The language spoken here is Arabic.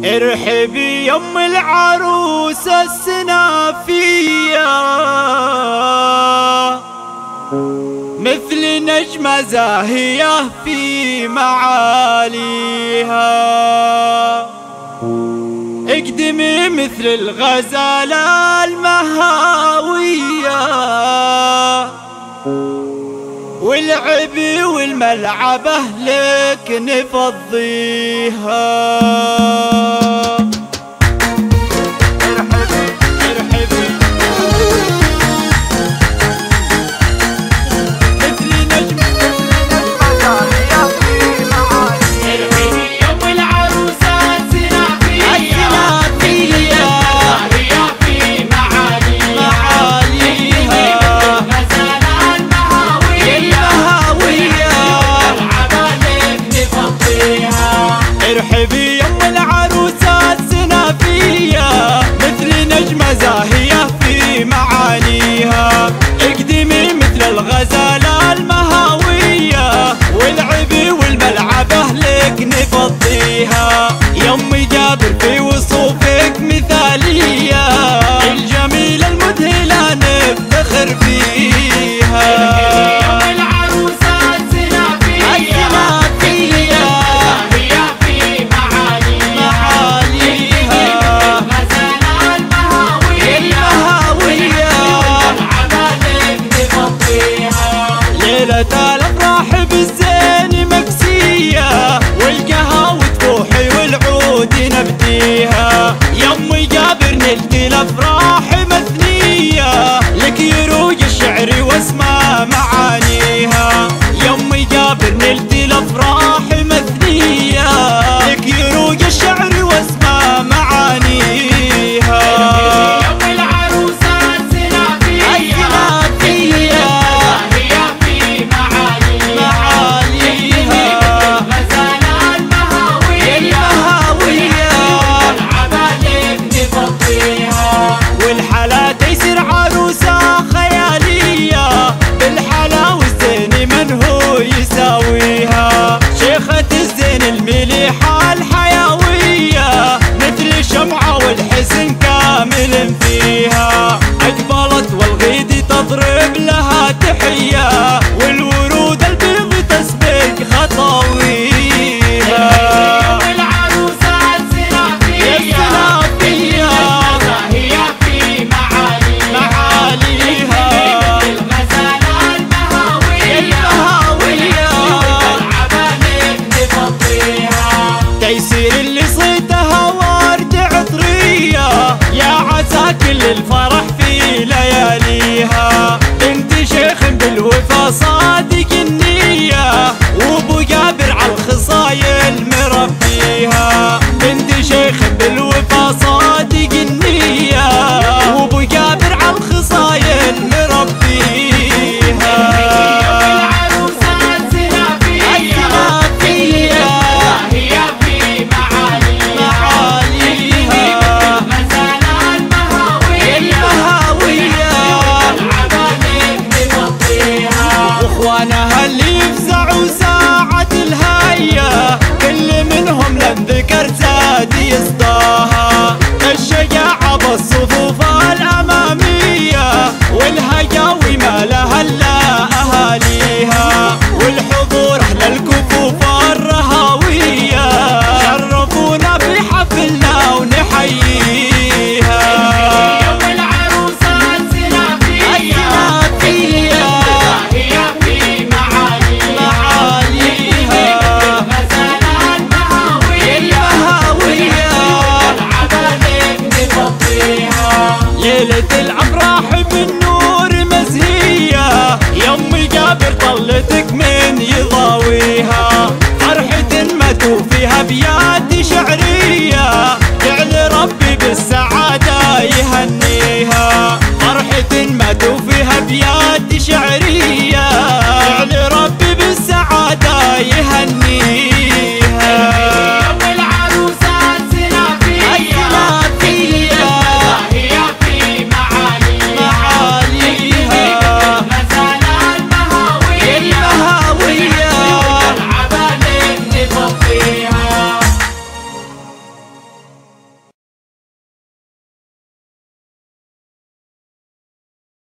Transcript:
ارحبي يم العروسة السنافية، مثل نجمة زاهية في معاليها. اقدمي مثل الغزالة المهاوية، والعبي والملعبة لك نفضيها. ارحبي يم العروسة السنافية، مثل نجمة زاهية في معاليها. اقدمي مثل الغزالة المهاوية، والعبي والملعبة لك نفضيها. يم جابر في وصوفك مثالية، الجميلة المذهلة نفتخر فيها. الافراح بالزين مكسية، والقهوة تفوحي والعود نبديها. يم جابر نلت الافراح مثنية، لك يروج الشعر واسمع معانيها. يم جابر نلت الافراح مثنية، لك يروج الشعر واسمع معانيها. شيخة الزين المليحة الحيوية، مثل الشمعة والحسن كامل فيها. أقبلت والغيد تضرب لها تحية، والورود البيض تسبق خطاويها. تيسير اللي صيتها ورد عطرية، يا عسى كل الفرح في لياليها. بنت شيخ بالوفا صادق النية، وابو جابر عالخصايل مربيها. بنت شيخ بالوفا صادق النية، وابو جابر عالخصايل مربيها. واخوانها اللي يفزعوا ساعة الهاية، كل منهم لن ذكر زاد يصداها. الشجاعة بالصفوف الأمامية، والهجاوي ما لها إلا أهاليها. والحضور أهل الكفوف الرهاوية، شرفونا بحفلنا ونحييها. ليلة الأفراح بالنور مزهية، يم جابر طلتك من يضاويها. فرحة ما توفيها أبيات شعرية، جعل ربي بالسعادة يهنيها. فرحة ما توفيها أبيات شعرية، جعل ربي بالسعادة يهنيها.